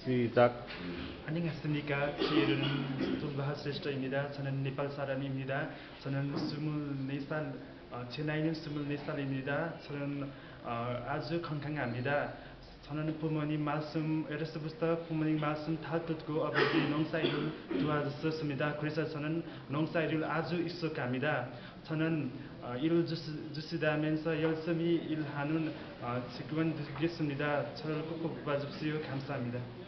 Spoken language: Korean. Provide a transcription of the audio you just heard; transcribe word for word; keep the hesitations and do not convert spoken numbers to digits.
시작. 안녕하십니까. 제 이름은 동바하스레스터입니다. 저는 네팔 사람입니다. 저는 스물네 살, 어, 제 나이는 스물네 살입니다. 저는 어, 아주 건강합니다. 저는 부모님 말씀, 어려서부터 부모님 말씀 다 듣고 아버지 농사일을 도와줬습니다. 그래서 저는 농사일을 아주 익숙합니다. 저는 어, 일을 주시, 주시다면서 열심히 일하는 어, 직원 되겠습니다. 저를 꼭 봐주십시오. 감사합니다.